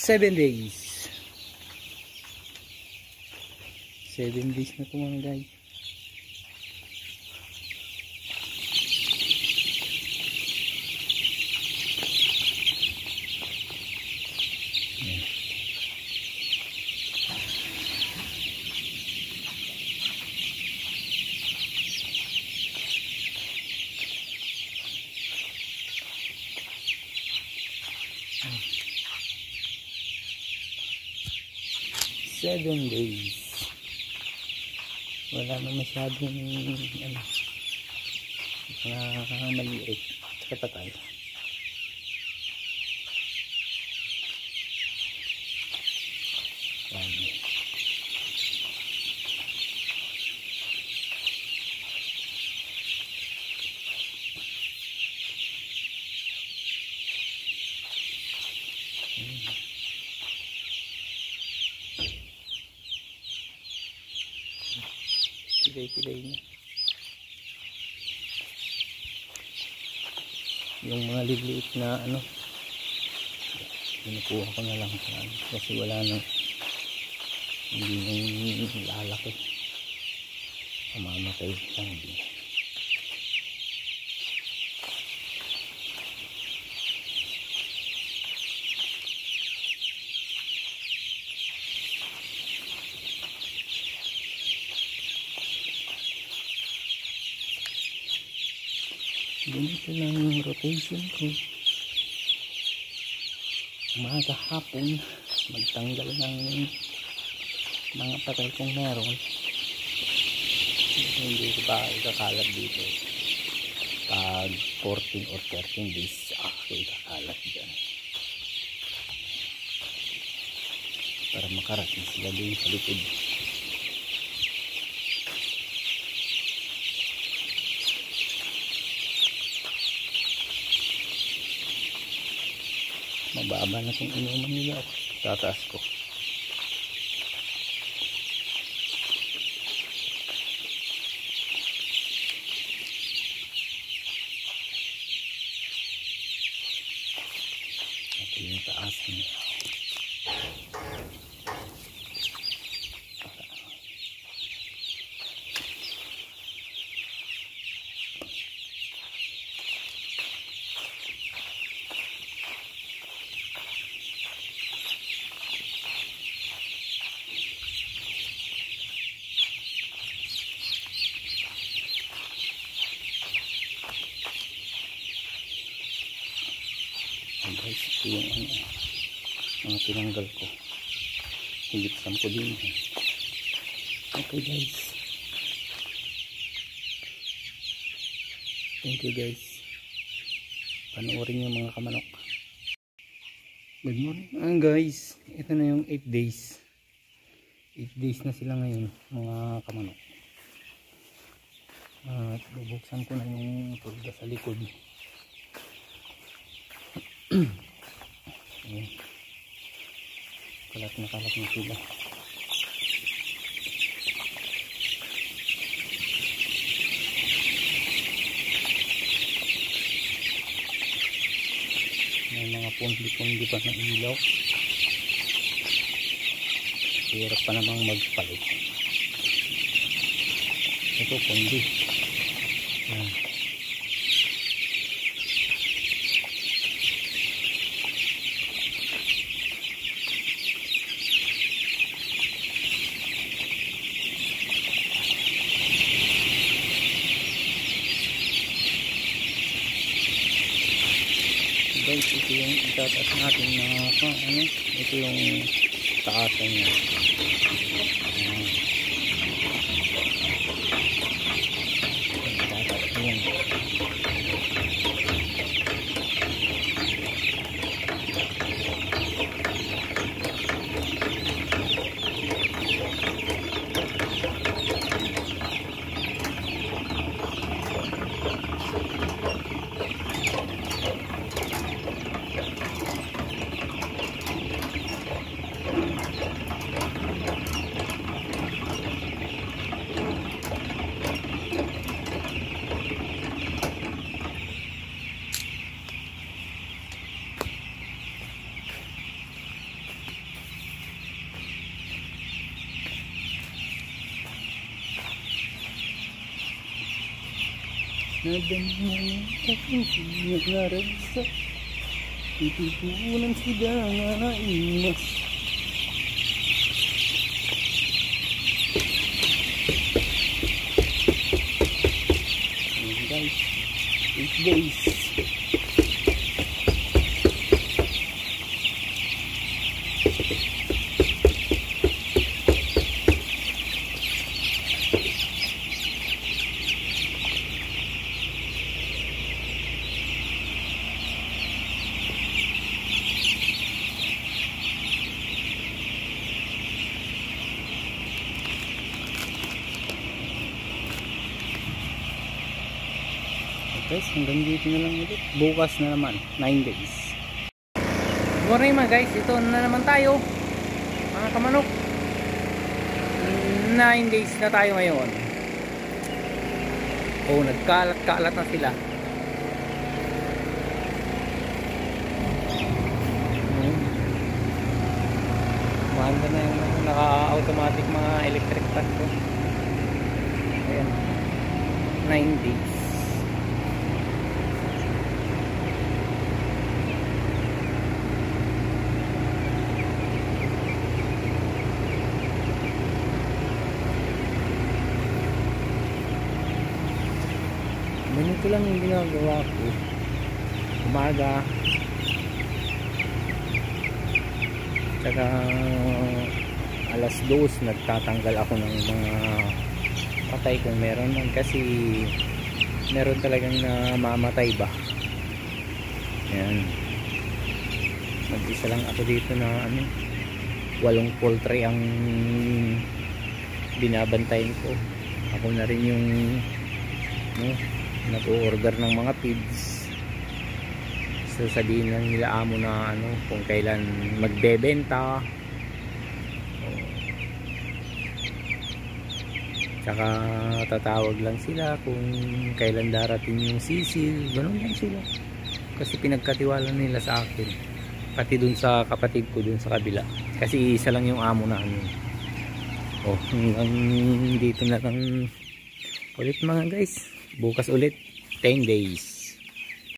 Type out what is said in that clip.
7 days. 7 days na ito mga guys. Seven days. Wala na masyadong ano, mga maliit sa patay. Pilay-pilay niya. Yung mga ligliit na ano, pinukuha ko na lang kasi wala nang hindi nang lalaki, mamamatay lang din. Ganito lang yung rotation ko. Umaga hapon magtanggal ng mga patay kung meron. Hindi ko pa ikakalat dito. Pag 14 or 13 days ako ikakalat dyan para makarating sila din sa likod. Mababa na itong inuman nila. Tataas ko. Ito yung taas niya. Guys, ito yung ano, mga tinanggal ko. Higipsan ko din. Okay guys, thank you guys. Panoorin yung mga kamanok. Good morning guys. Ito na yung 8 days. 8 days na sila ngayon mga kamanok. At bubuksan ko na yung tulda sa likod. Ayan. Kalat na sila. May mga pundi-pundi pa na ilaw. Hirap pa namang magpalit. Ito pundi. Ayan. Guys, ito yung itataas natin na ano, ito yung taasan niya. Itataas niya. Nadanyan kakuhin na narasa. Titipunan sila nga naimas. Ayan guys, 8 days. Guys, hanggang dito na lang ulit. Bukas na naman, 9 days. Good morning mga guys, ito na naman tayo mga kamanok. 9 days na tayo ngayon. Oh, nagkalat-kalat na sila. Maganda na yung naka-automatic mga electric fan ko. Ayan, 9 days. Ganito lang yung ginagawa ko. Umaga tsaka alas 2 nagtatanggal ako ng mga patay kung meron man, kasi meron talagang namamatay ba. Ayan, mag-isa lang ako dito na 8 poultry ang binabantayan ko. Ako na rin yung nag-o-order ng mga feeds. So sabihin lang nila amo na kung kailan magbebenta. Tsaka tatawag lang sila kung kailan darating yung sisil. Ganun lang sila. Kasi pinagkatiwala nila sa akin. Pati dun sa kapatid ko dun sa kabila. Kasi isa lang yung amo namin. Oh, hanggang dito na lang ulit mga guys. Bukas ulit 10 days.